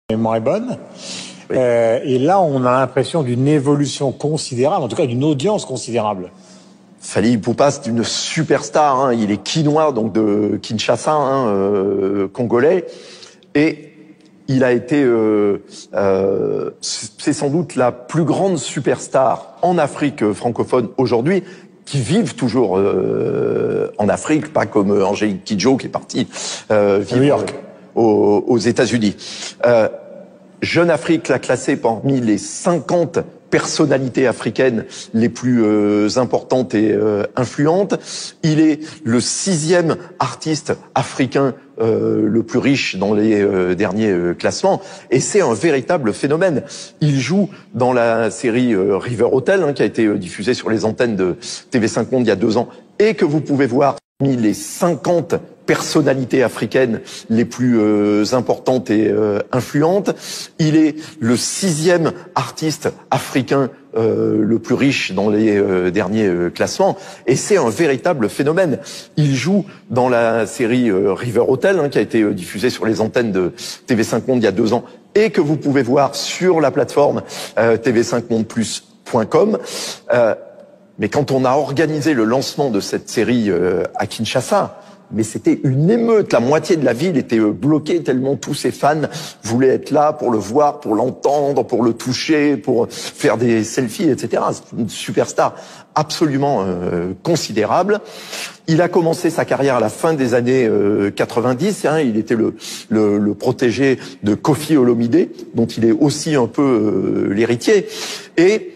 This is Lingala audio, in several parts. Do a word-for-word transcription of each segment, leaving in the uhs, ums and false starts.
La mémoire est bonne. Oui. Euh, et là, on a l'impression d'une évolution considérable, en tout cas d'une audience considérable. Fally Ipupa, c'est une superstar. Hein. Il est quinois, donc de Kinshasa, hein, euh, congolais. Et il a été... Euh, euh, c'est sans doute la plus grande superstar en Afrique francophone aujourd'hui, qui vivent toujours euh, en Afrique, pas comme Angélique Kidjo qui est partie euh, vivre New York. aux, aux États-Unis. Euh, Jeune Afrique l'a classé parmi les cinquante personnalités africaines les plus euh, importantes et euh, influentes. Il est le sixième artiste africain euh, le plus riche dans les euh, derniers euh, classements, et c'est un véritable phénomène. Il joue dans la série euh, River Hotel, hein, qui a été euh, diffusée sur les antennes de T V cinq Monde il y a deux ans, et que vous pouvez voir parmi les cinquante personnalités africaines les plus euh, importantes et euh, influentes. Il est le sixième artiste africain euh, le plus riche dans les euh, derniers euh, classements, et c'est un véritable phénomène. Il joue dans la série euh, River Hotel, hein, qui a été euh, diffusée sur les antennes de T V cinq Monde il y a deux ans, et que vous pouvez voir sur la plateforme euh, T V cinq monde plus point com. Euh, mais quand on a organisé le lancement de cette série euh, à Kinshasa, mais c'était une émeute. La moitié de la ville était bloquée tellement tous ses fans voulaient être là pour le voir, pour l'entendre, pour le toucher, pour faire des selfies, et cetera. C'est une superstar absolument euh, considérable. Il a commencé sa carrière à la fin des années euh, quatre-vingt-dix. Hein. Il était le, le, le protégé de Koffi Olomidé, dont il est aussi un peu euh, l'héritier. Et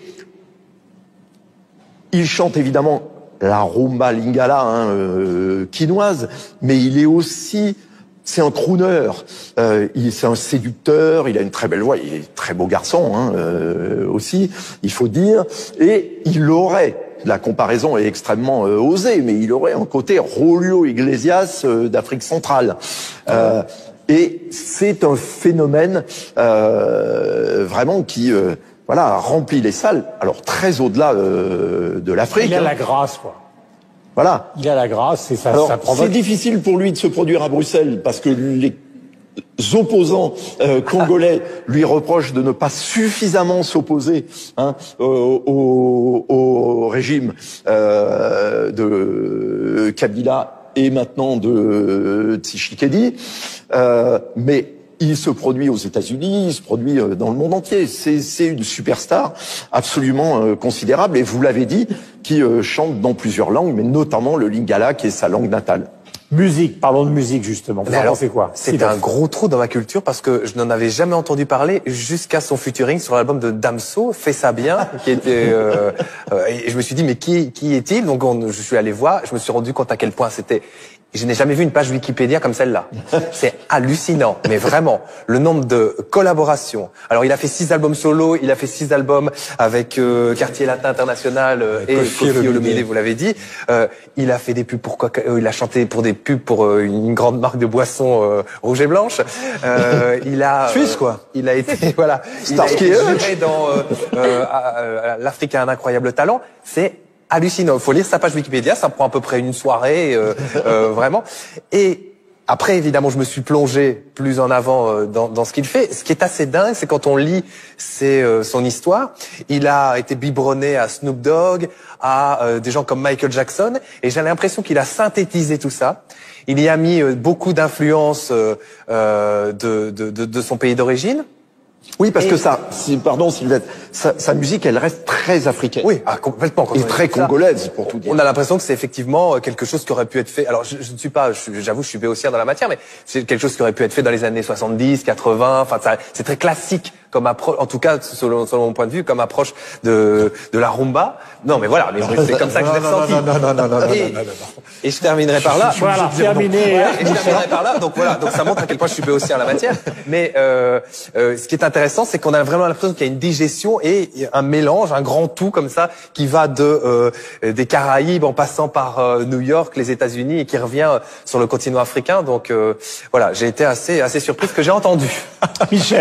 il chante évidemment la rumba lingala, hein, euh, quinoise, mais il est aussi, c'est un crooner, euh, c'est un séducteur, il a une très belle voix, il est très beau garçon, hein, euh, aussi, il faut dire, et il aurait, la comparaison est extrêmement euh, osée, mais il aurait un côté Julio Iglesias euh, d'Afrique centrale. Euh, et c'est un phénomène euh, vraiment qui... Euh, Voilà, remplit les salles, alors très au-delà euh, de l'Afrique. Il a hein. la grâce, quoi. Voilà. Il a la grâce et ça, Alors, ça provoque... c'est difficile pour lui de se produire à Bruxelles parce que les opposants euh, congolais lui reprochent de ne pas suffisamment s'opposer hein, au, au, au régime euh, de Kabila et maintenant de Tshisekedi. Euh, mais il se produit aux États-Unis, il se produit dans le monde entier. C'est une superstar absolument euh, considérable, et vous l'avez dit, qui euh, chante dans plusieurs langues, mais notamment le lingala, qui est sa langue natale. Musique, parlons de musique justement. Vous en pensez quoi? C'était un gros trou dans ma culture parce que je n'en avais jamais entendu parler jusqu'à son featuring sur l'album de Damso, Fais ça bien, qui était. Euh, euh, et je me suis dit mais qui qui est-il? Donc on, je suis allé voir, je me suis rendu compte à quel point c'était. Je n'ai jamais vu une page Wikipédia comme celle-là. C'est hallucinant, mais vraiment, le nombre de collaborations. Alors, il a fait six albums solo, il a fait six albums avec euh, Quartier Latin International euh, et Koffi Olomidé, vous l'avez dit. Euh, il a fait des pubs pour quoi euh, Il a chanté pour des pubs pour euh, une grande marque de boissons euh, rouge et blanche. Euh, il a Suisse, quoi. Il a été voilà. Il a été juré dans euh, euh, euh, l'Afrique a un incroyable talent. C'est hallucinant. Il faut lire sa page Wikipédia, ça prend à peu près une soirée, euh, euh, vraiment. Et après, évidemment, je me suis plongé plus en avant euh, dans, dans ce qu'il fait. Ce qui est assez dingue, c'est quand on lit c'est euh, son histoire. Il a été biberonné à Snoop Dogg, à euh, des gens comme Michael Jackson, et j'ai l'impression qu'il a synthétisé tout ça. Il y a mis euh, beaucoup d'influences euh, euh, de, de, de, de son pays d'origine. Oui, parce et... que ça, si, pardon Sylvette, sa, sa musique, elle reste très africaine. Oui, ah, complètement. Et très congolaise, pour tout dire. On a l'impression que c'est effectivement quelque chose qui aurait pu être fait. Alors, je, je ne suis pas, j'avoue, je suis béotière dans la matière, mais c'est quelque chose qui aurait pu être fait dans les années soixante-dix, quatre-vingts. Enfin, c'est très classique comme approche, en tout cas, selon, selon mon point de vue, comme approche de, de la rumba. Non, mais voilà, mais c'est comme ça que je l'ai ressenti. Non, non, non, non, non, et, non, non, non. et je terminerai par là. Voilà, terminé. Ouais, et je terminerai par là. Donc voilà, donc ça montre à quel point je suis béotière en la matière. Mais euh, euh, ce qui est intéressant, c'est qu'on a vraiment l'impression qu'il y a une digestion et un mélange, un grand tout comme ça, qui va de euh, des Caraïbes en passant par euh, New York, les États-Unis, et qui revient sur le continent africain. Donc euh, voilà, j'ai été assez assez surpris de ce que j'ai entendu. Michel.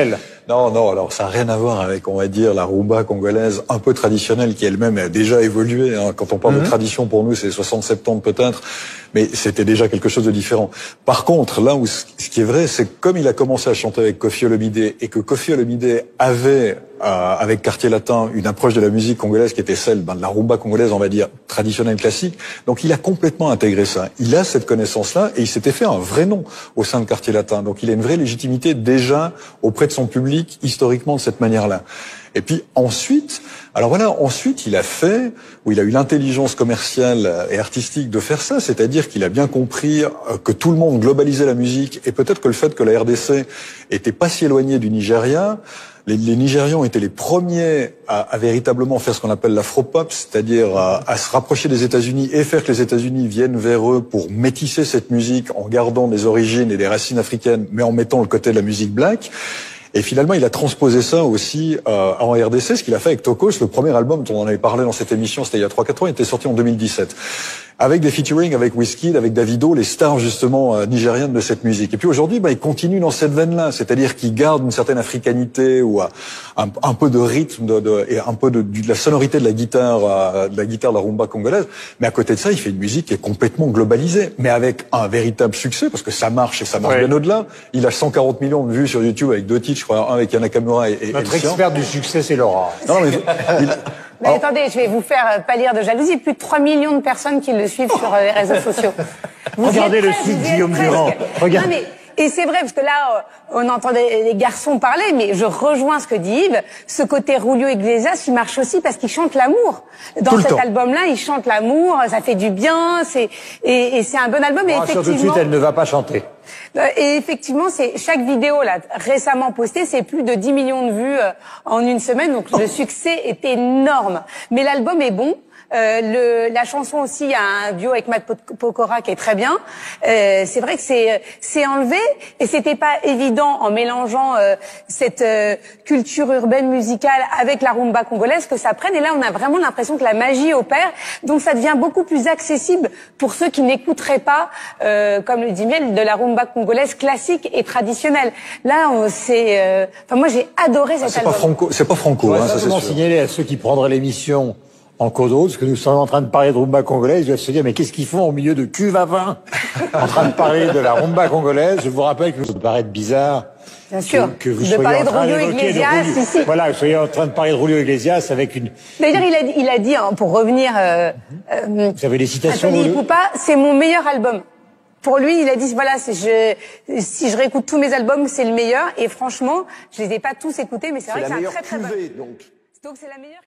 Non, non, alors ça n'a rien à voir avec, on va dire, la rumba congolaise un peu traditionnelle qui elle-même a déjà évolué. Hein. Quand on parle mmh. de tradition, pour nous, c'est soixante soixante-dix peut-être, mais c'était déjà quelque chose de différent. Par contre, là où ce qui est vrai, c'est que comme il a commencé à chanter avec Koffi Olomide et que Koffi Olomide avait, euh, avec Quartier Latin, une approche de la musique congolaise qui était celle ben, de la rumba congolaise, on va dire, traditionnelle, classique, donc il a complètement intégré ça. Il a cette connaissance-là et il s'était fait un vrai nom au sein de Quartier Latin. Donc il a une vraie légitimité déjà auprès de son public, historiquement, de cette manière-là. Et puis ensuite, alors voilà, ensuite il a fait, où il a eu l'intelligence commerciale et artistique de faire ça, c'est-à-dire qu'il a bien compris que tout le monde globalisait la musique et peut-être que le fait que la R D C était pas si éloignée du Nigeria, les, les Nigérians étaient les premiers à, à véritablement faire ce qu'on appelle l'afropop, c'est-à-dire à, à se rapprocher des États-Unis et faire que les États-Unis viennent vers eux pour métisser cette musique en gardant des origines et des racines africaines, mais en mettant le côté de la musique black. Et finalement, il a transposé ça aussi euh, en R D C, ce qu'il a fait avec Tokos, le premier album dont on en avait parlé dans cette émission, c'était il y a trois quatre ans, il était sorti en deux mille dix-sept. Avec des featuring avec Wizkid, avec Davido, les stars justement euh, nigériennes de cette musique. Et puis aujourd'hui, bah, il continue dans cette veine-là, c'est-à-dire qu'il garde une certaine africanité ou euh, un, un peu de rythme de, de, et un peu de, de la sonorité de la guitare, euh, de la guitare de la rumba congolaise. Mais à côté de ça, il fait une musique qui est complètement globalisée, mais avec un véritable succès parce que ça marche et ça marche ouais. bien au-delà. Il a cent quarante millions de vues sur YouTube avec deux titres, je crois, un avec Yana Nakamura et, et notre expert du succès, c'est Laura. Non, mais, il, Mais Alors, attendez, je vais vous faire pâlir de jalousie. Plus de trois millions de personnes qui le suivent sur les réseaux sociaux. Vous Regardez le site Guillaume Durand. Regardez. Non, mais, et c'est vrai, parce que là, on entendait les garçons parler, mais je rejoins ce que dit Yves. Ce côté Julio Iglesias, il marche aussi parce qu'il chante l'amour. Dans cet album-là, il chante l'amour, ça fait du bien, c'est, et, et c'est un bon album. Bon, et effectivement, tout de suite, elle ne va pas chanter. Et effectivement, c'est chaque vidéo là récemment postée, c'est plus de dix millions de vues euh, en une semaine, donc le succès est énorme. Mais l'album est bon. Euh, le, la chanson aussi, il y a un duo avec Matt Pokora qui est très bien. Euh, c'est vrai que c'est c'est enlevé et c'était pas évident en mélangeant euh, cette euh, culture urbaine musicale avec la rumba congolaise que ça prenne. Et là, on a vraiment l'impression que la magie opère. Donc, ça devient beaucoup plus accessible pour ceux qui n'écouteraient pas, euh, comme le dit Miel, de la rumba congolaise classique et traditionnelle. Là, c'est. Euh, enfin, moi, j'ai adoré cet ah, album. Pas franco, c'est pas franco. Je hein, ça c'est signaler à ceux qui prendraient l'émission en cours d'autre, parce que nous sommes en train de parler de rumba congolaise, ils doivent se dire, mais qu'est-ce qu'ils font au milieu de cuve à vin, en train de parler de la rumba congolaise. Je vous rappelle que ça peut paraître bizarre. Bien sûr. Que, que vous de soyez parler en train de Julio Iglesias, de ici. Voilà, vous soyez en train de parler de Julio Iglesias avec une... D'ailleurs, il a, il a dit, hein, pour revenir, euh, euh, vous avez des citations? Anthony Poupa, c'est mon meilleur album. Pour lui, il a dit, voilà, si je, si je réécoute tous mes albums, c'est le meilleur. Et franchement, je les ai pas tous écoutés, mais c'est vrai que c'est un très très bon. Donc, donc c'est la meilleure.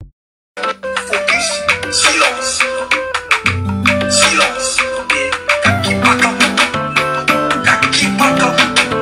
Focus, silence, silence, Kakipaka,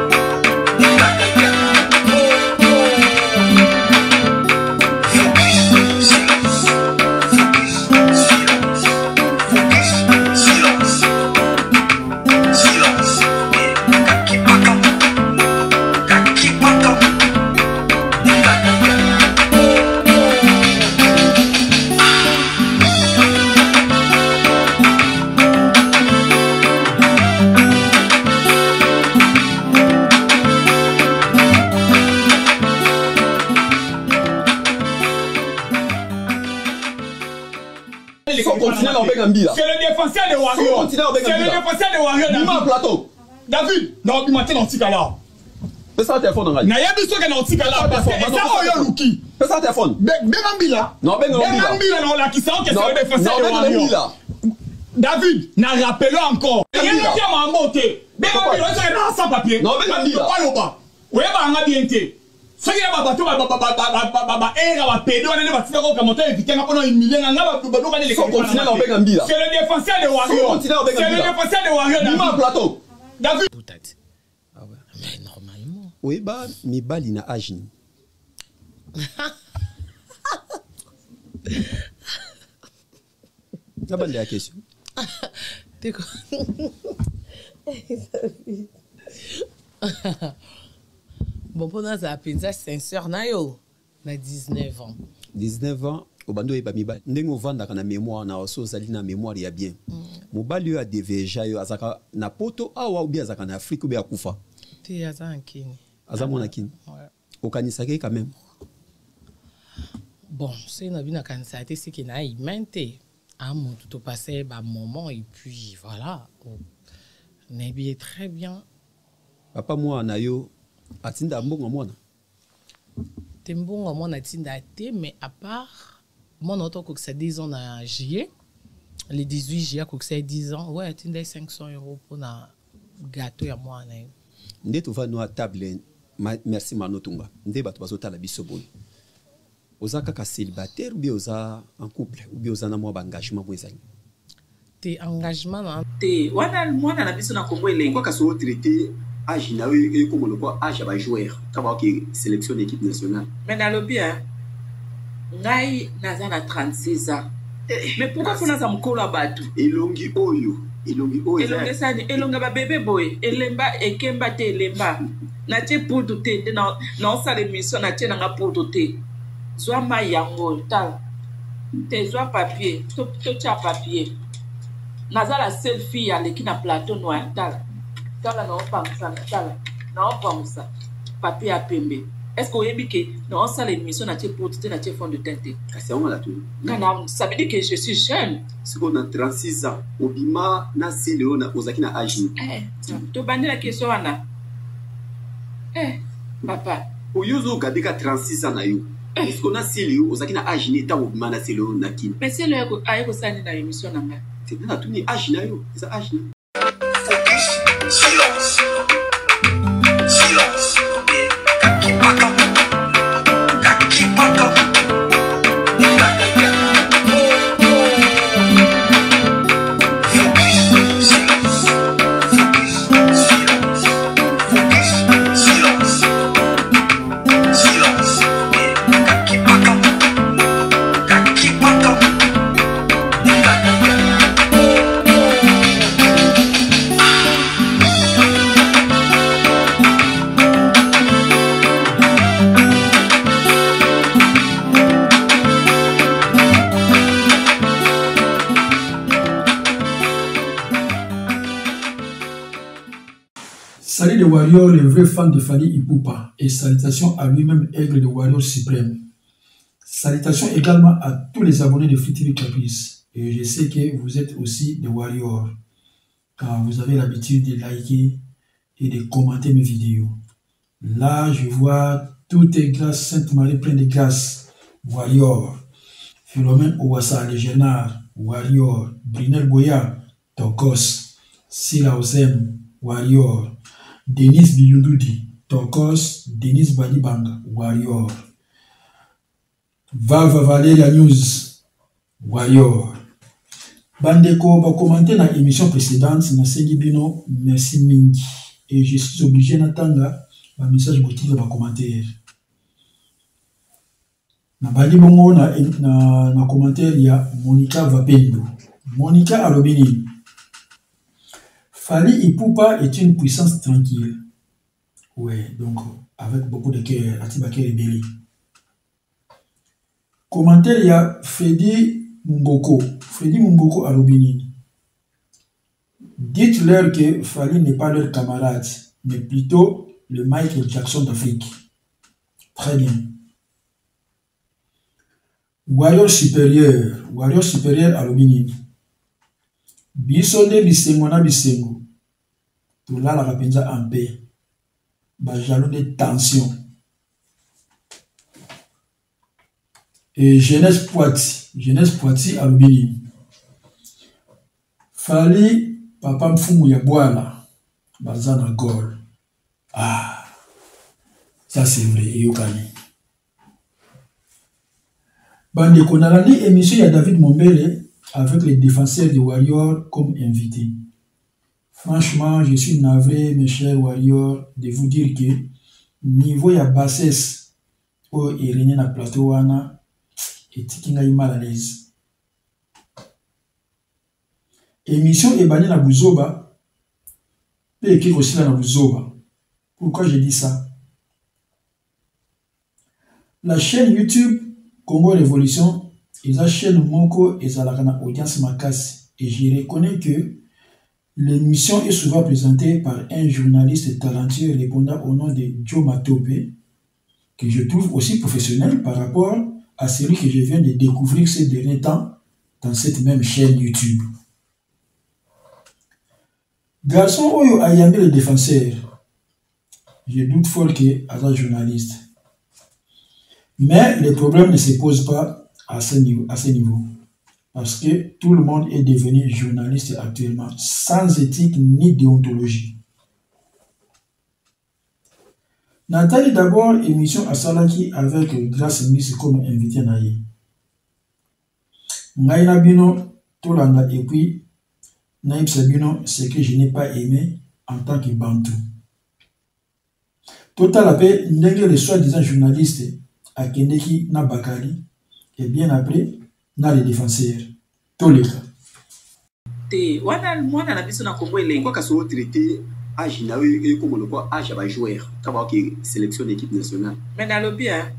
C'est le défenseur de Wario. C'est le défenseur de Wario. Dis-moi plateau. David, non, tu m'as dit dans ce cas-là. Fais ça téléphone. Na ya biso que dans ce cas-là. Ça oyo luki. Fais ça téléphone. Bengambila. Non, Bengambila. Bengambila non la qui sait que c'est le défenseur de Wario. David, n'a rappelé encore. Il y a un à monter. Bengambila, c'est un sans papier. Non, Bengambila. Pas le bas. Oui, bah on a bien été. Ce qui est ba bateau ba ba ba ba ba ba ba era ba pédo on est ba tika ko kamoto éviter nga pendant une million nga ba ba ba les continuer dans Bengambila. C'est le défenseur de Wario. C'est le défenseur de Wario. Dis-moi plateau. David. Ah ouais, mais normalement. Oui bah mi bali na agni. La bonne la question. T'es quoi? Bon, pendant ça, c'est sincère, na yo, na dix-neuf ans. dix-neuf ans, au bando et pas mi bali. N'engo vanda kana mémoire na oso zali na mémoire ya bien. Mo bali yo a deveja yo azaka na poto awa ou bien azaka na Afrique ou bien akufa. T'es azan kini. Azan mon akini. Ouais. okanisaki quand même. Bon, c'est une vie qui c'est qu'il a inventé. À mon tout au passé, bah moment et puis voilà. Nabi est très bien. Papa moi nayo atinda mbongo mona. Tembongo mona atinda té mais à part mon auto que c'est dix ans à juillet, le dix-huit juillet que c'est dix ans, ouais, atinda cinq cents euros pour na gâteau à moi na. Ndé tu vas nous à table. Merci Manotunga. Ndé ba tu vas au tala biso boy. Oza kaka célibataire ou bien oza en couple ou bien oza na mo ba engagement bo ezali. Te engagement na te wana mwana na biso na Congo ele quoi ka so traité âge na e comme le quoi âge ba joueur ka ba ki sélection d'équipe nationale. Mais na lobi hein ngai naza na trente-six ans. Mais pourquoi fona za mukolo abatu elongi oyo elongi oyo elongi sani elonga ba bébé boy elemba ekemba te elemba na te pour tout te na na sa l'émission na te na pour tout te Zwa ma yango tal te zwa papier to to cha papier naza la seule fille à l'équipe na plateau noir tal tal na opamsa tal na opamsa papier à pembe est-ce qu'on yebi que na sa l'émission na te pour te na te fond de tente kasi on la tout kana ça veut dire que je suis jeune c'est qu'on a trente-six ans obima na sile na ozaki na âge eh to bandi la question wana eh papa oyozo gadeka trente-six ans na yo. Est-ce qu'on a Célio, aux Akina Agini, Tao Mana Célio, Nakin? Mais c'est le Aïko Sani dans l'émission. C'est bien, tout n'est Aginayo, c'est Agina. Focus, silence. Silence. Kakipaka. Kakipaka. Salut les Warriors, les vrais fans de Fally Ipupa, et salutations à lui-même, Aigle de Warriors suprême. Salutations également à tous les abonnés de Free T V Caprice. Et je sais que vous êtes aussi des Warriors, car vous avez l'habitude de liker et de commenter mes vidéos. Là, je vois tout est grâce, Sainte-Marie pleine de grâce, Warrior. Philomène Ouassa, le Génard, Warrior. Brunel Boya, Tokos. Sila Osem, Warrior. Denis Biyoudoudi, Tokos. Denis Badibanga, Warrior. Vava Valéria News, Warrior. Bandeko, va commenter dans l'émission précédente, na Bino, merci Mingi. Et je suis obligé d'attendre un message boutique dans commentaire. Na bali bongo na na, na commentaire il y a Monica Vapendo. Monica Alobini. Fally Ipupa est une puissance tranquille. Ouais, donc avec beaucoup de cœur, Atibake Rebeli. Commentaire il y a Freddy Mboko. Freddy Mboko Alobini. Dites-leur que Fally n'est pas leur camarade, mais plutôt le Michael Jackson d'Afrique. Très bien. Warrior supérieur, Warrior supérieur à l'Obini. Bisonde bisengo na bisengo. Tout là la rapenza en paix. Bajalon de tension. Et jeunesse Poiti, jeunesse Poiti à l'Obini. Fally papa mfumu ya bwana. Bazana gol. Ah, ça c'est vrai, Yokani. Bande Konalani, émission, il y a David Mombele avec les défenseurs des Warriors comme invité. Franchement, je suis navré, mes chers Warriors, de vous dire que niveau ya bassesse au Irene na plateau wana et tikinga mal à l'aise. Émission Ebani na Buzoba et qui aussi na Buzoba. Pourquoi je dis ça? La chaîne YouTube Congo Révolution, ils chaîne Moko et Zalakana audience Makasi. Et je reconnais que l'émission est souvent présentée par un journaliste talentueux répondant au nom de Joe Matope, que je trouve aussi professionnel par rapport à celui que je viens de découvrir ces derniers temps dans cette même chaîne YouTube. Garçon Oyo a yamé le défenseur. Je doute fort qu'il est journaliste. Mais le problème ne se pose pas à ce niveau. À ce niveau. Parce que tout le monde est devenu journaliste actuellement, sans éthique ni déontologie. Nathalie d'abord, émission à Salaki avec Grace Miss comme invité naïe. Ngaïna Bino, Tolanda, et puis Naïb Sabino, ce que je n'ai pas aimé en tant que Bantou. Total après, Ndenge le soi-disant journaliste à Kendeki na Bakari, et bien après, na les défenseurs. Tous les cas. Te, wana mwana na biso na Congo ele. Quoi qu'à ce traité, âge na eu comme on quoi âge à joueur, quand qui sélection d'équipe nationale. Mais na lobby hein.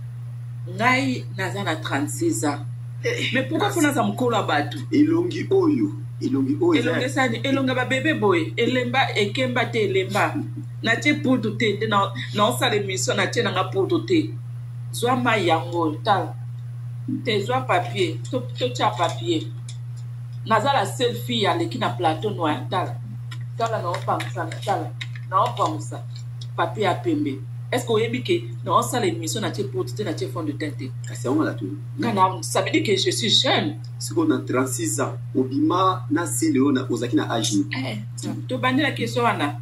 Ngai naza na trente-six ans. Mais pourquoi faut naza mukolo abatu? Elongi oyo, elongi oyo. Elongi sani, elonga ba bébé boy, elemba ekemba te elemba. Na te pour tout te na na sa l'émission na te na pour tout te. Zwa ma yango tal. Te zwa papier, to to cha papier. Naza la seule fille à l'équipe na plateau noir tal. Tal na opamsa tal. Na opamsa. Papier à pembe. Est-ce qu'on a dit que non, ça l'émission n'a pas porté n'a pas fond de tête. C'est on a tout. Non, ça veut dire que je suis jeune. C'est qu'on a trente-six ans. Obima na si Léona Ozaki na âge. Eh, tu bannis la question Anna.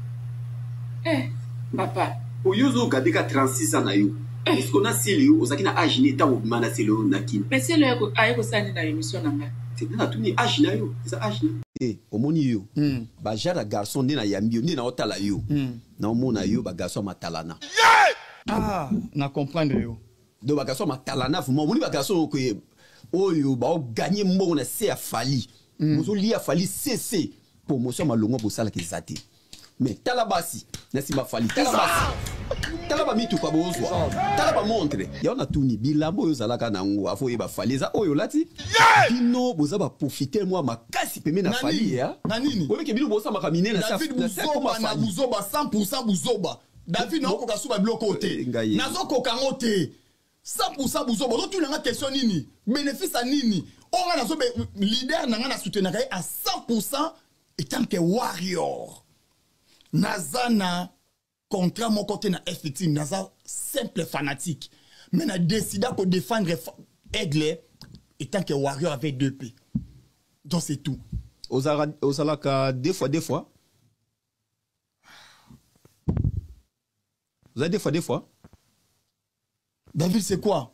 Eh, papa. Pour yozo gadeka trente-six ans na yo. Est-ce qu'on a si Léo Ozaki na âge ni ta Obima na si Léona kin. Mais c'est le aïko sani na émission na nga. C'est na tout ni âge na yo. C'est âge na. Eh, omoni yo. Ba jara garçon ni na yambio ni na otala yo. Na omona yo ba garçon matalana. Ah, na comprendre yo. Do ba garçon matalana vraiment omoni ba garçon ko oyo ba gagner mbongo na se afali. Mozo li afali cc promotion malongo pour sala ke zate. Mais talabasi na si ba fali talabasi. Talaba mitu kwa bozwa. Talaba montre. Ya ona tuni bilambo yo zalaka na ngo afo yeba fali za oyo lati. Bino boza ba profiter moi makasi peme na fali ya. Na nini? Oyo ke bino boza makamine na sa na sa koma na buzoba cent pour cent buzoba. David na okoka suba biloko te. Nazo kokango te. cent pour cent buzoba. Do tu na question nini? Bénéfice à nini? Onga nazo be leader na nga na soutenir à cent pour cent étant que warrior. Nazana contrat mon côté na effective naza simple fanatique. Mais na décida pour défendre Aigle étant que warrior avec deux P. Donc c'est tout. Ozalaka deux fois deux fois. Vous avez des fois des fois. David c'est quoi?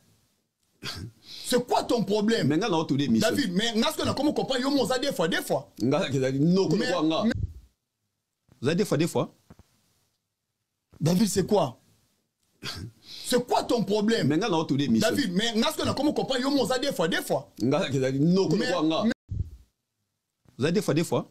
C'est quoi ton problème? Mais nga na autour des missions. David, mais est-ce qu'on a comment comprendre yo moza des fois des fois? Nga no ko nga. Vous avez des fois des fois. David, c'est quoi? C'est quoi ton problème? Mais nga na autour des missions. David, mais est-ce qu'on a comment comprendre yo moza des fois des fois? Nga no ko nga. Vous avez des fois des fois.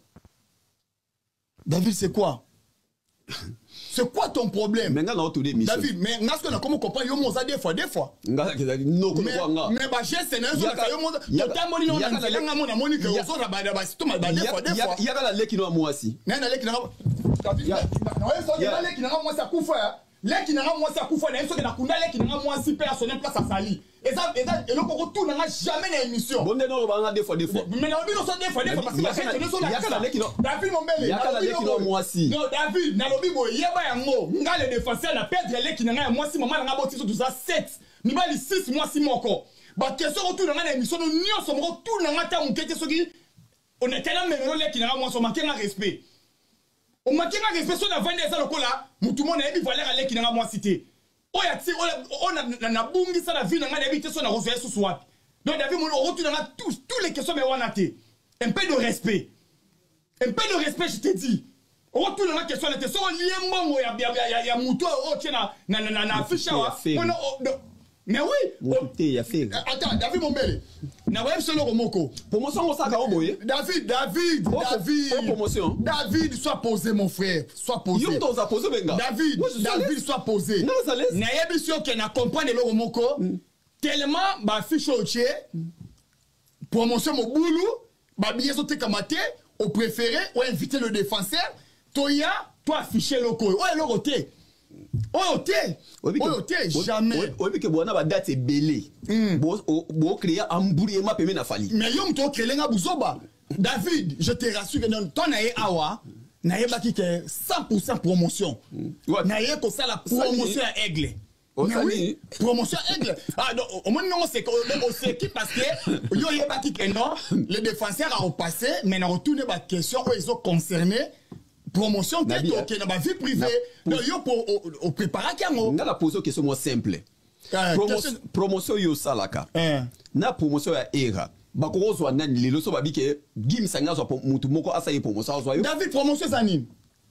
David, c'est quoi? C'est quoi ton problème? Mais nga na autour des missions. David, mais est-ce qu'on a comment comprendre yo moza des fois des fois? Nga no ko nga. Mais ba je c'est nazo na yo moza. Tota moni no na nzela nga mona moni ke ozo na ba ba to ma ba des fois des fois. Ya ga la leki no mwasi. Na na leki na David. Na wewe so na leki na mwasi akufa. Leki na mwasi akufa na eso ke na kunda leki na mwasi pe a sonner place à Sali. Eza eza eloko ko tout na jamais na émission. Bonde no ba nga des fois des fois. Mais na bino so des fois des fois parce que c'est ne so la kala leki no. David Mombele. Ya kala leki no mwasi. Non David, na lobi boy yeba yango. Nga le défenseur na perdre leki na nga mwasi maman na boti so tout ça sept. Ni ba li six mwasi moko. Ba question retour na émission no nyonso moko tout na nga ta mukete soki. On est tellement memelo leki na nga mwasi manquer un respect. On manquer un respect sur la vente des lokola. Mutu mo na ebi valeur leki na nga mwasi te. Oya ti on a na bungi ça la vie na nga habité sur na rosoyer sous swap. Donc David mon retour na tous tous les questions mais wana te. Un peu de respect. Un peu de respect je te dis. Retour na question la te so lié mbongo ya ya ya mutu o tena na na na affiche wa. Mais oui, il y a fait. Attends, David Mombele. Na web solo Romoko. Promotion ça ka oboye. David, David, David. Promotion. David, sois posé mon frère, sois posé. Yo t'as posé benga. David, David sois posé. Non, ça laisse. Na yebisio ke na comprendre le Romoko. Tellement ba fiche au tché. Promotion mo boulou, ba billet sauté kamate, au préféré ou inviter le défenseur. Toya, toi afficher le ko. Ouais, le roté. Oh, t'es. Oh, t'es, jamais. Oui, mais que bon, on a date c'est belé. Bon, bon, créer un embrouillement payé na fali. Mais yom to créer nga buzoba. David, je te rassure que non, ton aye awa, naye baki que cent pour cent promotion. Naye ko ça la promotion à Aigle. Mais oui, promotion Aigle. Ah, donc, au moins, non, c'est qui parce que, yo, yé baki que non, les défenseurs ont passé, mais on retourne la question où ils ont concerné. Promotion tête ok na ba vie privée no yo pour au préparer kango nga la poser question moi simple promotion yo salaka na promotion ya era ba ko zo na lelo so ba bi ke gim sanga zo mutu moko asa ye promotion zo yo David promotion za nini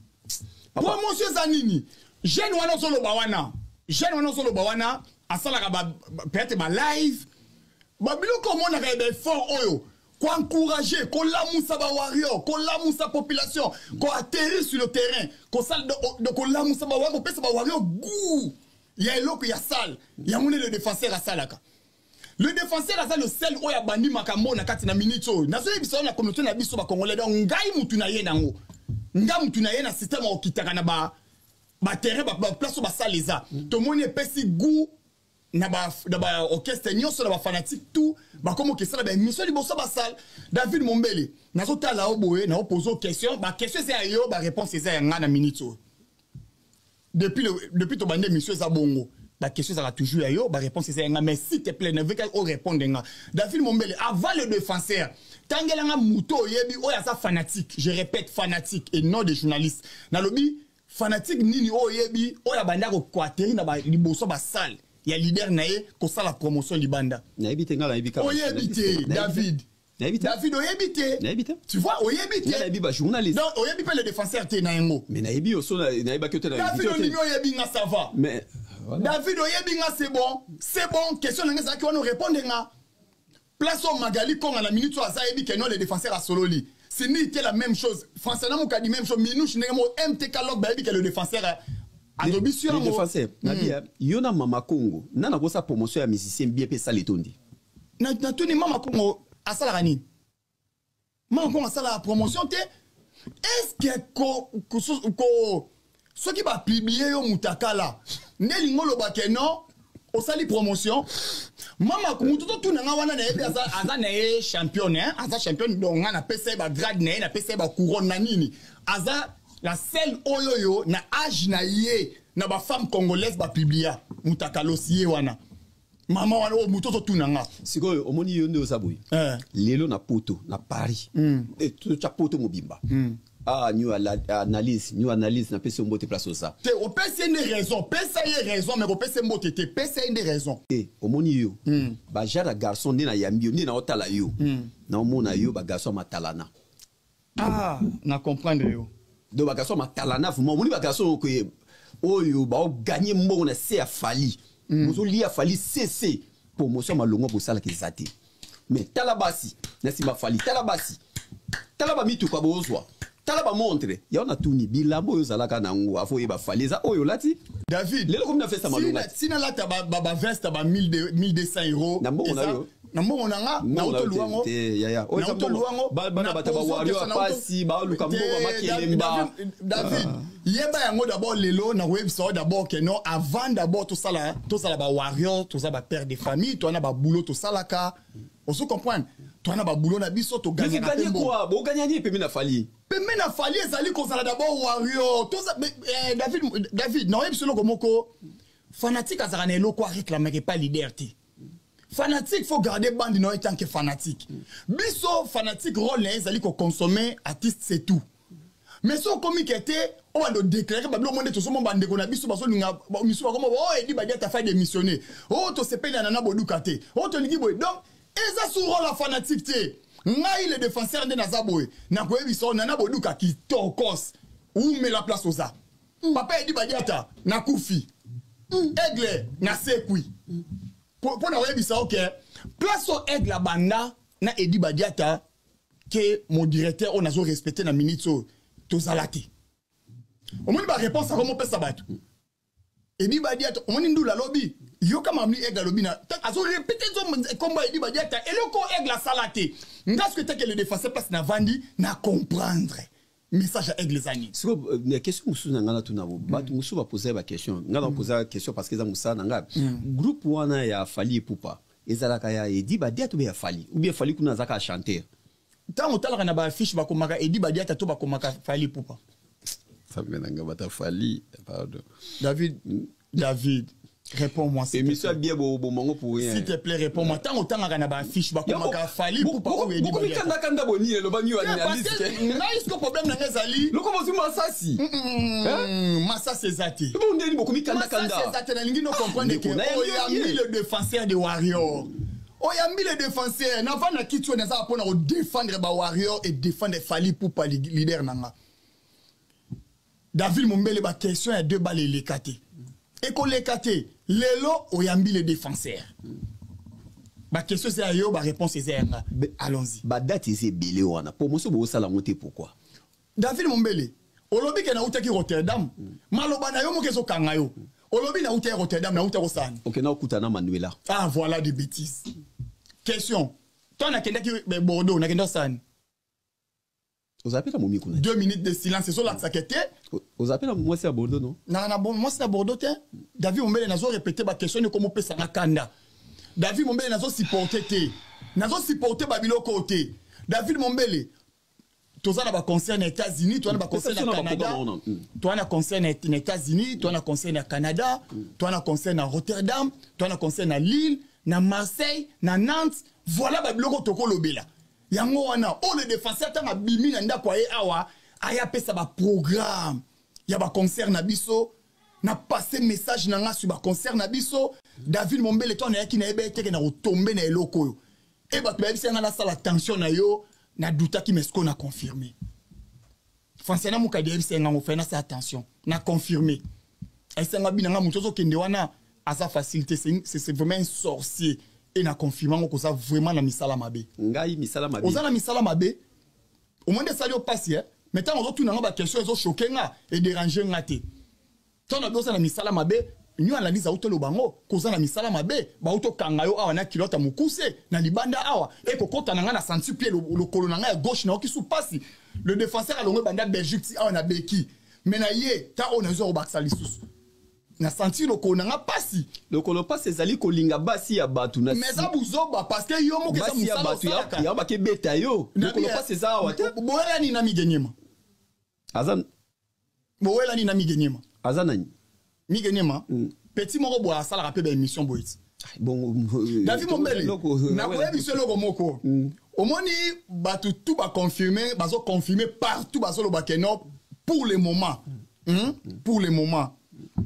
promotion za nini jeune wana solo ba wana jeune wana solo ba wana asalaka ba peut-être ba live ba biloko mona ka be fort oyo qu'on encourager, qu'on l'amoussa ba warrior, qu'on l'amoussa population, qu'on atterrit sur le terrain, qu'on sale de qu'on l'amoussa ba warrior, qu'on pèse ba warrior goût. Il y a l'eau, il y a salle, il y a mon le défenseur à salaka. Le défenseur à ça le seul où il y a bandi makambo na kati na minito. Na so biso na communauté na biso ba congolais donc ngai mutu na ye nango. Ngai mutu na ye na système okitaka na ba ba terrain ba place ba salle za. To moni pesi goût. Na ba na ba orchestre nyonso na ba fanatique tout ba comme que ça ba mission liboso ba salle David Mombele na zo tala oboé na poser question ba question c'est yo ba réponse c'est nga na minito depuis le depuis to bande mission za bongo ba question ça toujours yo ba réponse c'est nga mais s'il te plaît ne veut qu'au répondre nga David Mombele avant le défenseur tangela nga muto yebi o ya sa fanatique je répète fanatique et non des journalistes na lobi fanatique nini o yebi o ya banda ko kwateri na ba liboso ba salle. Il y a leader naé ko ça la promotion libanda. Na ebité nga la ebika. Oyebité David. David oyebité. Na ebité. Tu vois oyebité. Na ebiba journaliste. Non, oyebité le défenseur té na ngo. Mais na ebi oso na na eba kyote na. David onimi oyebi nga ça va. Mais David oyebi nga c'est bon. C'est bon, question nga ça qui on nous répondre nga. Place au Magali Konga la minute ça ebi que non le défenseur a sololi. C'est ni la même chose. Français na mo ka di même chose minouche nga mo M T K log ba ebi que le défenseur a adobisio le défenseur na bia yona mama Congo nana ko sa promotion ya musicien bien pe sale tondi na na tuni mama Congo asala rani mama Congo asala la promotion te est-ce que ko ko ce qui va publier yo mutakala neli ngolo ba ke non o sali promotion mama Congo tout tout na wana na ebi aza aza na e champion hein aza champion donc na pesa ba grade na na pesa ba couronne na nini aza la seule oyoyo na âge na ye na ba femme congolaise ba publia mutakalosi wana mama wana o mutoto tunanga sikoyo omoni yo ndo saboyi eh lelo na poto na Paris mm. et tout cha poto mobimba mm. ah new analyse new analyse na pese mbote place ça te o pese une raison pese une raison mais o pese mbote te pese une raison eh omoni yo mm. ba jara garçon ni na yambio ni na otala yo mm. na omona yo ba garçon matalana ah na comprendre yo do ba garçon matalana vraiment moni ba garçon ko oyo ba gagner mbongo na se afali mozo li afali cc promotion malongo bo sala ki zate mais talabasi na si ma fali talabasi talaba mitu kwa bozwa talaba montre ya na tuni bilambo yo zalaka na ngo afo e ba fali za oyo lati David lelo comme na fait ça malongo sina la ta ba ba veste ba mille deux cents euros na mbongo na yo na mbongo na nga na auto luango ya ya o auto luango ba na bata ba wario pasi ba luka mbongo makelemba David yeba yango d'abord lelo na website d'abord que non avant d'abord tout ça là tout ça là ba wario tout ça ba père de famille toi na ba boulot tout ça là ka on se comprend toi na ba boulot na biso to gagner na tembo quoi bo gagner ni pemi na fali pemi na fali ezali ko ça d'abord wario tout ça David David non website lo komoko fanatique azara na eloko réclamer pas liberté. Fanatique, faut garder bande non étant que fanatique. Biso fanatique rôle les ali ko consommer artiste c'est tout. Mais so comique était on va déclarer ba monde to so mo bande ko na biso ba so linga misu ba comme oh edi ba dia ta fait démissionner. Oh to se pele nana bodukate. Oh to ligi boy. Donc eza sur rôle la fanatique té. Ngai le défenseur de Nazaboy. Na ko ebi so nana boduka ki tokos. Ou met la place aux a. Papa edi ba dia ta na kufi. Aigle na sekui. Pour na webi ça OK place au aigle la banda na Edi Badiata que mon directeur on a zo respecté na minute so to zalati au moins ba réponse à comment pesa batu Edi Badiata on ndu la lobby yo kama mli aigle lobby na azo répéter zo combat Edi Badiata et le ko aigle la salate ngasque te que le défenseur passe na vandi na comprendre message à Aigle Zani. La question que nous avons posée, nous avons posé la question. Nous avons posé la question parce que nous avons un groupe où on a fallu pour pas. Et ça a dit, bah, dia tu bien fallu. Ou bien fallu qu'on a chanter. Tant on t'a la affiche, bah, comme et dit, bah, dia tu vas comme fallu pour pas. Ça me n'a pas fallu. Pardon. David, David. Réponds-moi. Et monsieur bien beau moment pour rien. S'il te plaît, réponds-moi. Tant autant on a affiche, bah, comme fallu pour pas. Beaucoup de kanda kanda boni, le banyo analyste. Est-ce que problème n'a pas ali? Le comment tu Massassi? Massa c'est zati. Bon, on dit beaucoup de kanda kanda. Massa c'est zati. Na lingi no comprendre que oh y a mis le défenseur de Warrior. Oh y a mis le défenseur. Na va na kitu na za pona défendre ba Warrior et défendre Fali pour pas leader nanga. David Mombele ba question à deux balles les katé. Et qu'on les katé, lelo o y a mis le défenseur. Ba question c'est ayo, ba réponse c'est allons-y. Ba date c'est belé wana. Pour moi c'est beau ça la montée pourquoi? David Mombele, olobi ke na utaki Rotterdam. Maloba na yo mo keso kanga yo. Olobi na utaki Rotterdam na utaki Osane. OK na okutana Manuela. Ah voilà des bêtises. Question. Toi na kenda ki Bordeaux, na kenda Osane. Vous appelez la momie kuna. Deux minutes de silence, c'est ça la sakete. Vous appelez la moi c'est à Bordeaux non? Na na bon moi c'est à Bordeaux té. David Mombele nazo répéter ba question ne comment pesa na kanda. David Mombele nazo supporter té. Nazo supporter babilo côté. David Mombele Toza na ba concert aux États-Unis, toi na ba concert au Canada. Toi na concert aux États-Unis, toi na concert au Canada, toi na concert à Rotterdam, toi na concert à Lille, na Marseille, na Nantes. Voilà ba biloko toko lobela. Yango wana o le défenseur tanga bimi na ndako aye awa aya pesa ba programme. Ya ba concert na biso na passer message na nga sur ba concert na biso. David Mombele toi na yaki na ebe teke na retomber na eloko yo. E ba tuba bisi nga na sala tension na yo na douta qui mesko na confirmé. Français muka de bisi nga ngofena sa attention na confirmé. Et ça nga binanga mutozo kende wana asa facilité c'est vraiment un sorcier. Et na confirmant que ça vraiment na misala mabe. Ngai misala mabe. Oza na misala mabe. Au moins de salio passer, mais tant on retourne ba question ezo choquer nga et déranger nga té. Tant on dosa na misala mabe, ñu analyse auto lo bango, koza na misala mabe, ba auto kangayo awa na kilota mukuse na libanda awa et ko kota nga na senti pied le kolo nga à gauche na ki sou passe. Le défenseur a longue banda Belgique awa na beki. Mais na ye, ta on ezo baksa lisusu. Na senti le kolo nga pasi. Le kolo passe ezali kolinga basi ya batu na. Mais ça buzoba parce que yo mo ke ça musala batu ya ya ba ke beta yo. Le kolo passe za wa te. Boela ni na migenyema. Azan. Boela ni na migenyema. Azan nani? Migenyema. Petit moko bo asala rappeler émission boit. Bon David Mombele. Na ko émission loko moko. Omoni batu tout ba confirmer, bazo confirmer partout bazo lo bakeno pour le moment. Pour le moment.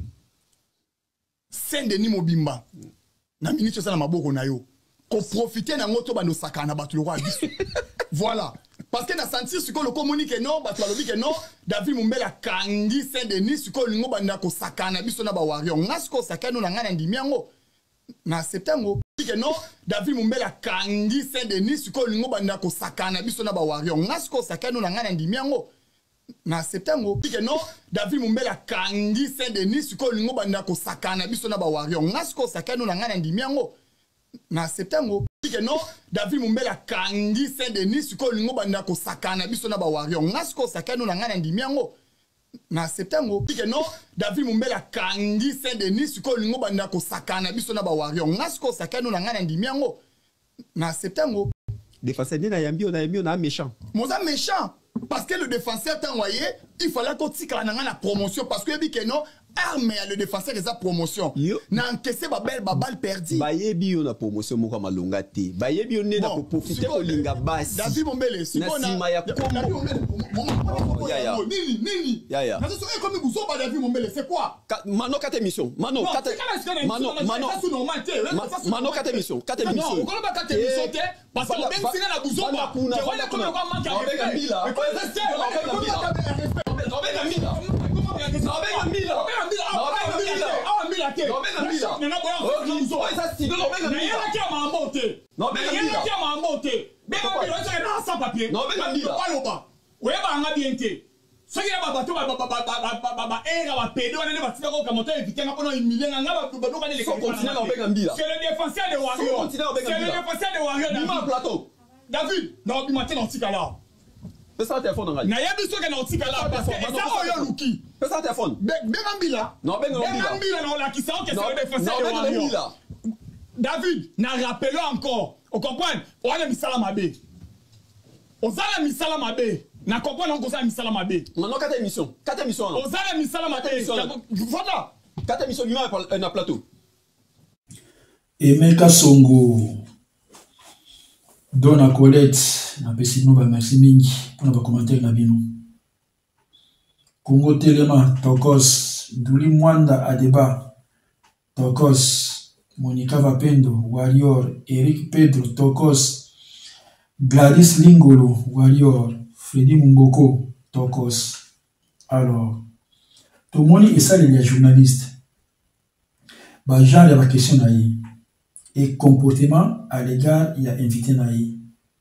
Saint-Denis Mobimba na minute ça na maboko na yo ko profiter na ngoto bando sakana batu lo biso. Voilà parce que na sentir ce que le communique non batu lobi que non David Mombela kangi Saint-Denis ce que lingo banda ko sakana biso na ba Warrior ngasko sakano na ngana ndimi yango na septembre que non David Mombela kangi Saint-Denis ce que lingo banda ko sakana biso na ba Warrior ngasko sakano na ngana ndimi yango na septembre que non David Mombela kangi Saint-Denis siko lingo banda ko sakana biso na ba Warrior ngasko sakano na ngana ndimi yango na septembre que non David Mombela kangi Saint-Denis siko lingo banda ko sakana biso na ba Warrior ngasko sakano na ngana ndimi yango na septembre que non David Mombela kangi Saint-Denis siko lingo banda ko sakana biso na ba Warrior ngasko sakano na ngana ndimi yango na septembre défenseur na yambi on a yambi on a méchant moza méchant. Parce que le défenseur t'a envoyé, il fallait qu'on tire la promotion. Parce que dit que non, arme le défenseur et sa promotion. N'a encaissé ma belle balle perdue. Bayebi on a promotion mon comme longa té. Bayebi on est là pour profiter au linga basse. David Mombele, si on a ya combo. Ya ya. Nini nini. Ya ya. Mais c'est comme vous sommes David Mombele, c'est quoi? Mano quatre émissions. Mano quatre. Mano Mano. Mano quatre émissions. Quatre émissions. Non, on va pas quatre émissions té. Parce que même si on a besoin de vous, tu vois comment on manque à respect. David, non, il m'a dit dans ce cas-là. Pesa le téléphone ngai. Na yebi so ke na otika là parce que ça oyo luki. Pesa le téléphone. Benga mbila. Non, benga mbila. Benga mbila na la qui ça que c'est le défenseur de Warrior. Non, benga David, na rappelons encore. On comprend? On a mis ça la mabe. On a mis ça la mabe. Na comprendre on a mis ça la mabe. Maintenant quatre émissions. Quatre émissions. On a mis ça la mabe. Voilà. Quatre émissions lui na plateau. Emeka Songo. Dona Colette, na pesi no ba merci mingi pour na commentaire na bino. Congo Telema Tokos, Duli Mwanda Adeba Tokos, Monica Vapendo Warrior, Eric Pedro Tokos, Gladys Lingolo Warrior, Freddy Mumboko Tokos. Alors, tout le monde est ça les journalistes. Ba genre ba question na yi. Et comportement à l'égard, il y a invité Naï.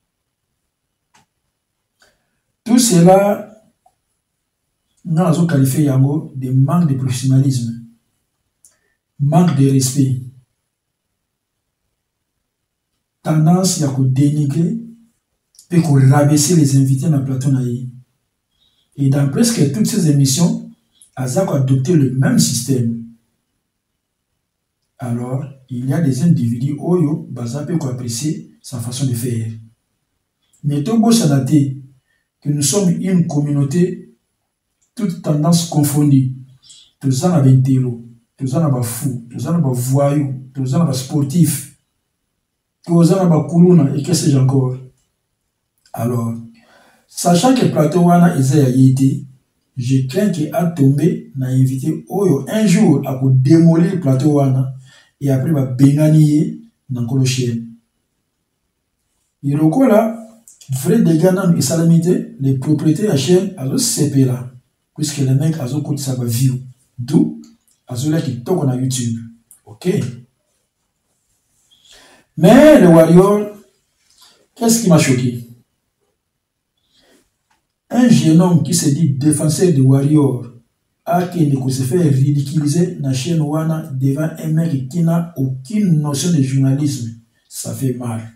Tout cela, nous avons qualifié Yango de manque de professionnalisme, manque de respect, tendance à dénigrer et à rabaisser les invités dans le plateau Naï. Et dans presque toutes ces émissions, Azak a adopté le même système. Alors, il y a des individus oyo bazape ko apprécier sa façon de faire. Mais tout beau chanaté que nous sommes une communauté toute tendance confondue. Tous en avez télo, tous en avez fou, tous en avez voyou, tous en avez sportif, tous en avez kuluna et que sais-je encore. Alors, sachant que plateau wana ezaya yété, je crains qu'il a tombé na invité oyo un jour à pour démolir le plateau wana. Et après, va béganier dans le chien. Et le là, vrai dégâts dans les salamités, les propriétaires de la chaîne, à ce C P là. Puisque les mecs, à ce côté, ça va vivre. D'où, à ce là qui toque sur YouTube. Ok. Mais le Warrior, qu'est-ce qui m'a choqué? Un jeune homme qui se dit défenseur de Warrior, a qui se fait ridiculiser dans la chaîne Wana devant un mec qui n'a aucune notion de journalisme, ça fait mal.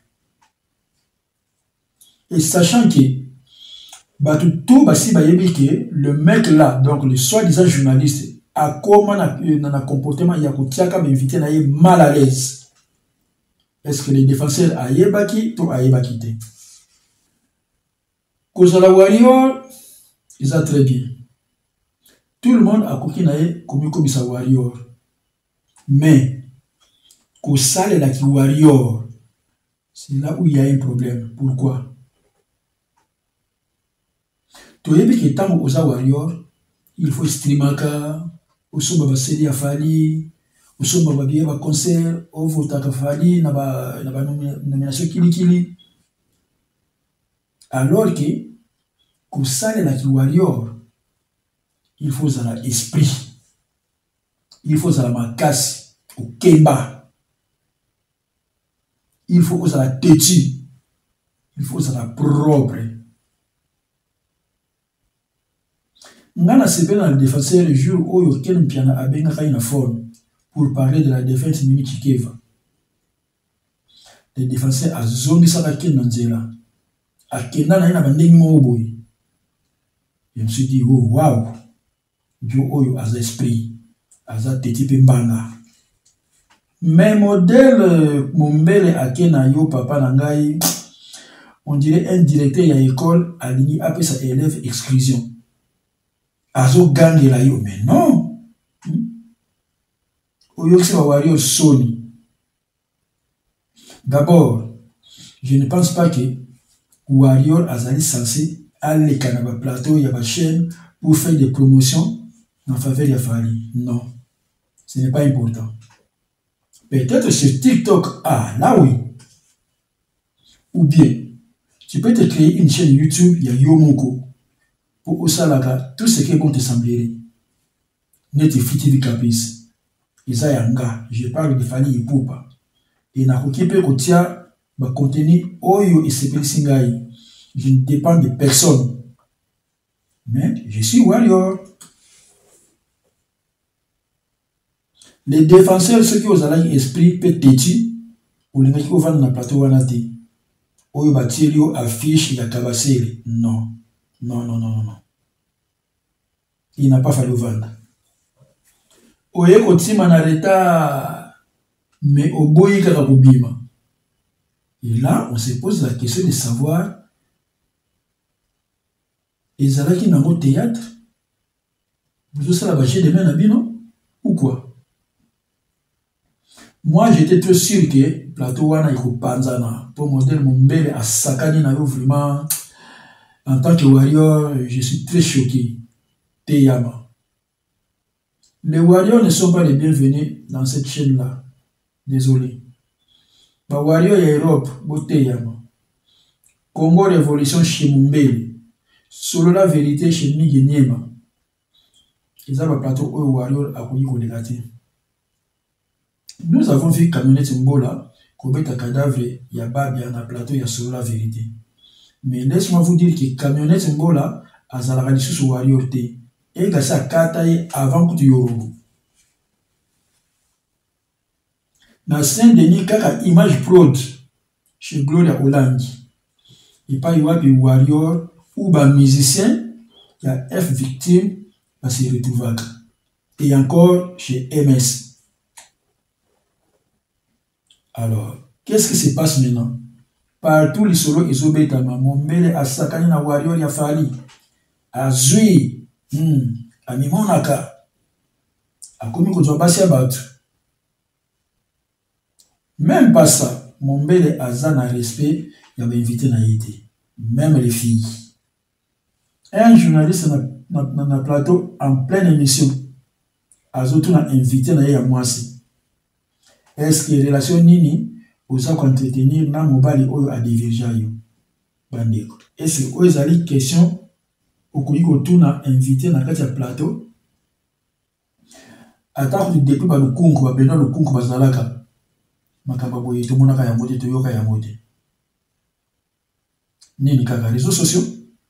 Et sachant que bah, tout, tout bah, si, bah, que le mec là, donc le soi-disant journaliste, a comment dans un comportement, il y a qu'à m'inviter à être mal à l'aise. Est-ce que les défenseurs a yébaki ou a yébaki? Cause la Warrior, ils ont très bien. Tout le monde a compris comme comme ça Warrior. Mais, qu'au sale la qui Warrior, c'est là où il y a un problème. Pourquoi? Tu sais que tant aux Warrior, il faut streamer, au sommet va céder à Fali, au sommet va bien un concert, au vote à Fali, na ba na ba nomination kili kili. Alors que, qu'au sale la qui Warrior, il faut un esprit, il faut un macasse, au kemba, il faut un têtu, il faut un propre. Ngana sepe dans le défenseur le jour où il y a un piano à benga une forme pour parler de la défense Mimi Chikeva. Le défenseur a zongi sarake nanzela, a kenda na ina bandeng mo boy. Je me suis dit oh waouh. Dieu oyo as esprit, as a teti pembanga. Mais modèle Mombele akena yo papa nangai, on dirait un directeur à l'école aligné après sa élève exclusion. Azo gangue la yo, mais non. Oyo se va Warrior Sony. D'abord, je ne pense pas que Warrior azali censé aller canaba plateau ya ba chaîne pour faire des promotions en faveur de Fali. Non, ce n'est pas important. Peut-être sur TikTok, ah là oui. Ou bien, tu peux te créer une chaîne YouTube, il y a Yomoko. Pour Osalaga, tout ce qui est bon te semblerait. Ne te fitis de caprice. Isayanga, je parle de Fali Ipupa. Et n'a occupé Kotia, va contenir Oyo et Sepeli Singai. Je ne dépends de personne. Mais je suis Warrior. Les défenseurs, ceux qui ont un esprit petit, ou les mecs qui ont un plateau wanati, ou ils battent affiche ya kabasele. Non. Non, non, non, non, non. Il n'a pas fallu vendre. Oye kotima na l'état, mais au boyi kakabobima. Et là, on se pose la question de savoir, ezalaki nango théâtre, vous savez la bâche de main à bino, ou quoi? Moi, j'étais très sûr que plateau wana iko panzana pour modèle Mombele à sakani na yo vraiment. En tant que warrior, je suis très choqué. Teyama. Les warriors ne sont pas les bienvenus dans cette chaîne-là. Désolé. Les warriors et Europe, Teyama. Congo Révolution chez Mombele. Solo la vérité chez Migi Niema. Ils ont un plateau où les warriors a connu qu'on négatif. Nous avons vu camionnette Mbola, Kobet à cadavre, il y a Babi, il y a un plateau, il y a solo la vérité. Mais laisse-moi vous dire que camionnette Mbola a Zalaradi sous warrior T. Et il a sa kataye avant que tu yorobo. Dans Saint-Denis, kaka image prod chez Gloria Hollande. Il pas y avoir des warrior ou des musiciens qui a F victime va se retrouver. Et encore chez M S. Alors, qu'est-ce qui se passe maintenant? Partout les solos ils ont bêta maman, mais à sakani na warrior ya fali. A zui, hmm, a mimonaka. A komi ko basi abatu. Même pas ça, mon bel azan a respect, il avait invité na yité. Même les filles. Un journaliste dans le plateau en pleine émission. Azoto na invité na ya mwasi. Est-ce que relation nini osa entretenir na mobali oyo a diverger yo bandeko? Est-ce que oyo ali question okoki kotuna invité na kati ya plateau atako depuis ba lukungu ba beno lukungu bazalaka makamba boye to monaka ya mote to yoka ya mote nini kaka réseaux sociaux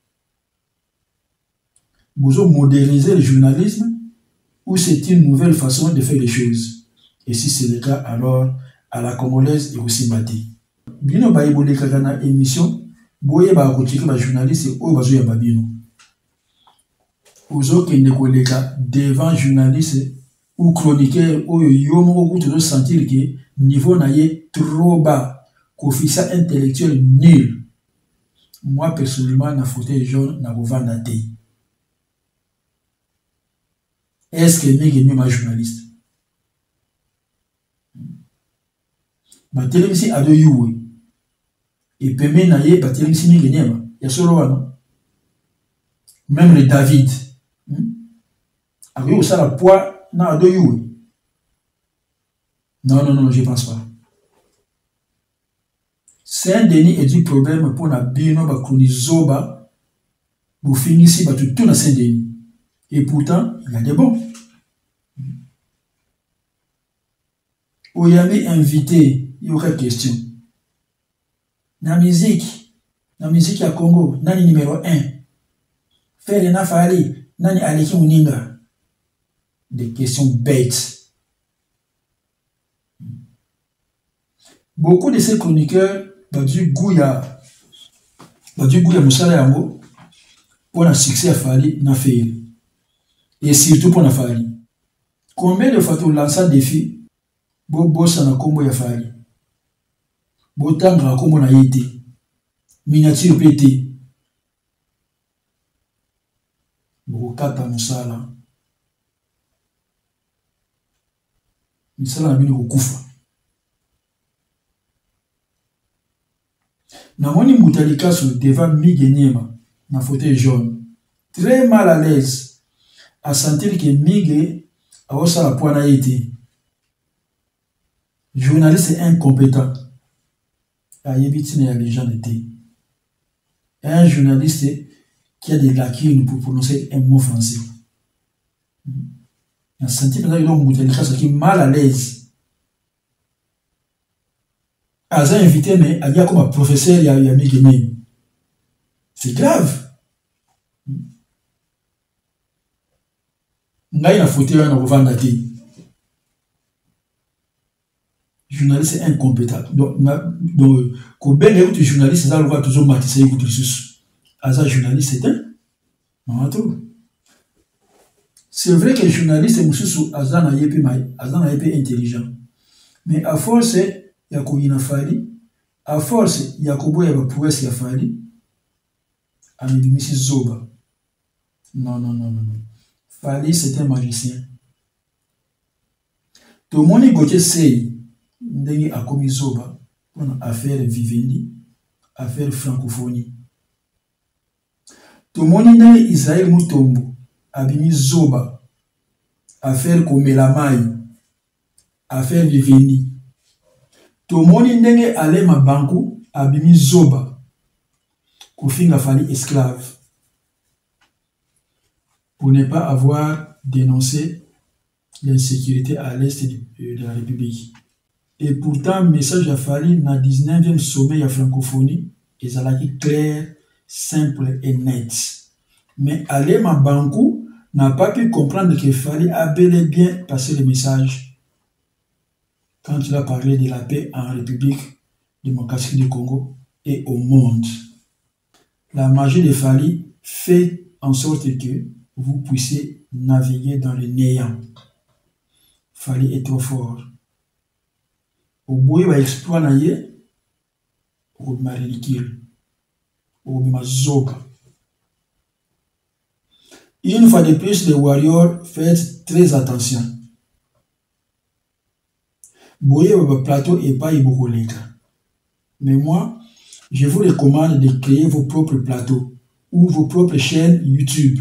vous moderniser le journalisme ou c'est une nouvelle façon de faire les choses? Et si c'est le cas, alors, à la congolaise et aussi bâti. Bino ba ebole kaka na émission, boye ba kochiki ba journaliste o bazo ya babino. Ozo ke ne koleka devant journaliste ou chroniqueur o yo moko kuto zo sentir que niveau na ye trop bas, coefficient intellectuel nul. Moi personnellement na fauteuil jaune na bovanda te. Est-ce que nege ni ma journaliste? Ma télévision a deux you et permet naïe ba télévision ni genyema ya solo wana même le David a eu ça la poids na deux you non non non je pense pas. Saint-Denis est du problème pour na bino ba kronizoba bu finisi ba tout na Saint-Denis et pourtant il y a des bons. Oyami invité, il y aurait question. La musique, la musique à Congo, nani numéro un. Faire na fali, nani aleki uninga. Des questions bêtes. Beaucoup de ces chroniqueurs, bah du gouya, bah du gouya musala yango, pour un succès à fali, na fait. Et surtout pour na fali. Combien de fois tu lances un défi? Bo bossa na kombo ya fali. Bo tanga kombo na yete. Miniature pété. Bo kata musala. Musala na bino kufa. Na moni mutalika sur devant Migi Niema na fauteuil jaune. Très mal à l'aise. À sentir que Migi a osa la poana yete. Journaliste incompétent. Un journaliste qui a des lacunes pour prononcer un mot français. Un sentiment qui est mal à l'aise. Aza invité, mais il y a comme un professeur, il y a Migi. C'est grave. Il y a un fauteuil à revendre. Journaliste incompétent. Donc, quand ben écoute journaliste, ça le voit toujours matissé écoute les sous. Aza journaliste c'est un Non, tout. C'est vrai que les journalistes, c'est Azan a été intelligent. Mais à force, il y a Koyina Fali. À force, il y a Kobo Yabapoues Yafali. À Médimissi Zoba. Non, non, non, non, non. Fali, c'est un magicien. Tout le monde Gauthier sait, il a commis Zoba pour affaire Vivendi, affaire francophonie. Tout le monde Israël Moutombo, Abimi Zoba, affaire Komelamai, affaire Vivendi. Tout le monde ndenge allait ma banco, Abimi Zoba, Kofinga Fali esclave, pour ne pas avoir dénoncé l'insécurité à l'est de, de la République. Et pourtant, message a fallu dans le dix-neuvième sommet à francophonie, et ça a été clair, simple et net. Mais Alema Bankou n'a pas pu comprendre qu'il fallait bel et bien passer le message. Quand il a parlé de la paix en République démocratique du Congo et au monde. La magie de Fali fait en sorte que vous puissiez naviguer dans le néant. Fali est trop fort. Au bout va exploit naïe, au ma ridicule, au ma zoga. Une fois de plus, les warriors, faites très attention. Boye votre plateau et pas Ibokoleka. Mais moi, je vous recommande de créer vos propres plateaux ou vos propres chaînes YouTube.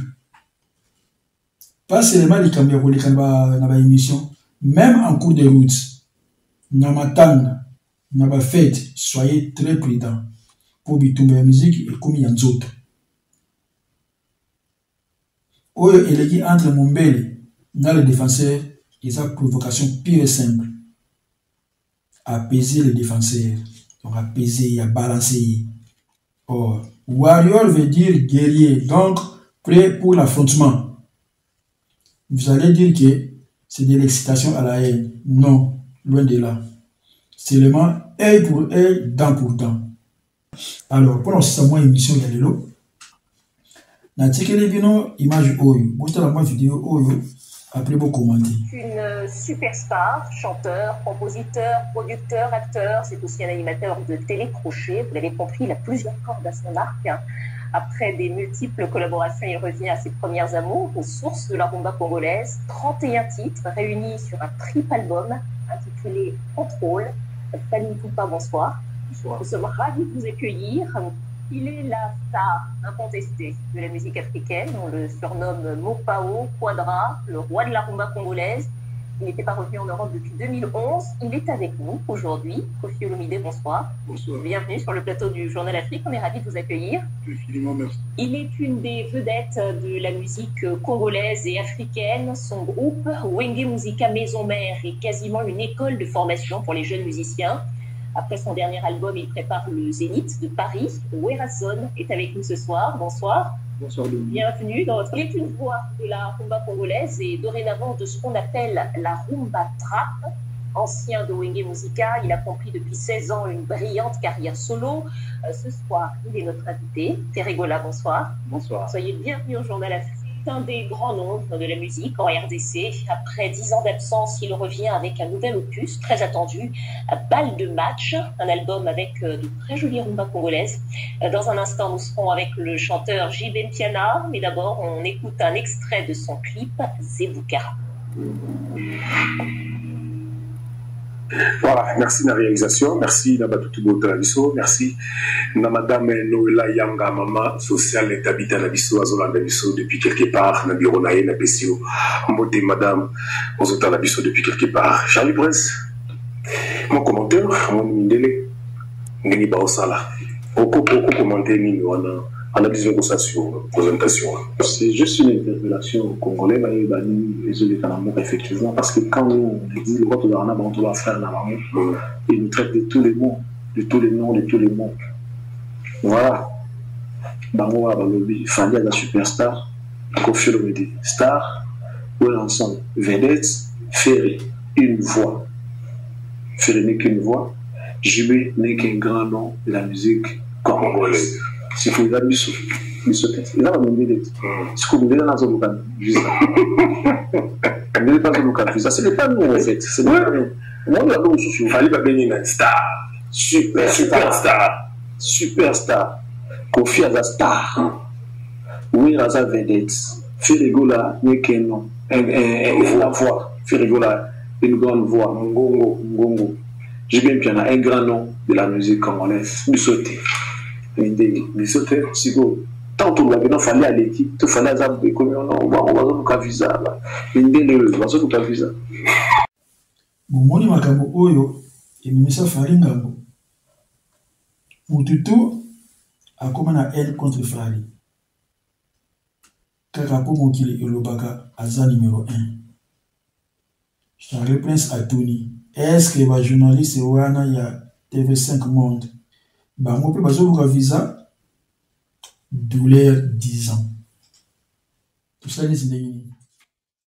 Pas seulement les caméras dans la émission, même en cours de route. Namatang, Naba fête, soyez très prudents pour bitumber la musique et comme il y a d'autres. Oyo elegi entre Mombele dans le défenseur et sa provocation pure et simple. Apaiser le défenseur. Donc apaiser, à balancer. Or, warrior veut dire guerrier, donc prêt pour l'affrontement. Vous allez dire que c'est de l'excitation à la haine. Non, loin de là. Seulement œil pour œil, dent pour dent. Alors, pour ce mois émission de l'élo, Natikele Bino, image Oyo. Vous avez la vidéo Oyo, après vous commenter. Une superstar, chanteur, compositeur, producteur, acteur, c'est aussi un animateur de télécrochet. Vous l'avez compris, il a plusieurs cordes à son arc. Après des multiples collaborations, il revient à ses premières amours, aux sources de la rumba congolaise. trente et un titres réunis sur un triple album intitulé Contrôle. Fali Ipupa, bonsoir. Bonsoir. Nous sommes ravis de vous accueillir. Il est la star incontestée de la musique africaine. On le surnomme Mopao Quadra, le roi de la rumba congolaise. Il n'était pas revenu en Europe depuis deux mille onze. Il est avec nous aujourd'hui. Kofi Olomide, bonsoir. Bonsoir. Bienvenue sur le plateau du Journal Afrique. On est ravis de vous accueillir. Infiniment merci. Il est une des vedettes de la musique congolaise et africaine. Son groupe, Wenge Musica Maison Mère, est quasiment une école de formation pour les jeunes musiciens. Après son dernier album, il prépare le Zénith de Paris. Werason est avec nous ce soir. Bonsoir. Bonsoir. Bienvenue dans votre... Il est une voix de la rumba congolaise et dorénavant de ce qu'on appelle la rumba trap. Ancien de Wenge Musica, il a compris depuis seize ans une brillante carrière solo. Euh, ce soir, il est notre invité. Terregola, bonsoir. Bonsoir. Soyez bienvenue au Journal Afrique. Un des grands noms de la musique en R D C. Après dix ans d'absence, il revient avec un nouvel opus très attendu, Balle de match, un album avec de très jolies rumbas congolaises. Dans un instant, nous serons avec le chanteur J B Mpiana, mais d'abord, on écoute un extrait de son clip Zebuka. Voilà, merci de la réalisation, merci Nabatutu Botalabiso, merci na Madame Noëlla Yanga, maman sociale et habitant Nabiso, Azolanda Biso, depuis quelque part, Nabiro Naye, Nabesio, Moté Madame, Ozota Nabiso, depuis quelque part. Charlie Prince, mon commentaire, mon mindele, Nini Baosala, beaucoup, beaucoup commentaires, Nini Wana. Analyse de ça sur présentation. C'est juste une interpellation au Congolais, les autres Kanamou, effectivement, parce que quand on dit le roi de Rana, on doit faire la langue, il nous traite de tous les mots, de tous les noms, de tous les mots. Voilà. Bango Abalobi, Fali la superstar, Kofi Olomide, star, ou ensemble, vedette, Ferré, une voix. Ferré n'est qu'une voix, J B n'est qu'un grand nom de la musique congolaise. sikoyo eza biso biso te eza bamindele te sikoyo mindele nazoluka visa mindele mpe azoluka visa ce n'est pas nous en fait c'est moi yango mosusu fali babengi na star super superstar superstar Kofi aza star oui aza vedette Firigola Nyekeno la voix Firigola une grande voix Ngongo Ngongo j'ai bien bien un grand nom de la musique congolaise Bisoté Bisoté Sigo tant tout le monde fallait à l'équipe tout fallait à des communes on va on va donc à visa là indele va so tout à visa bomoni makambo oyo emimisa Fally Ngambo mututu akoma na haine contre Fally kaka po mokili elobaka aza numéro un Charles Prince Atoni est-ce que ba journaliste wana ya T V cinq Monde bango mpe bazoluka visa douleur dix ans tout ça les indemnités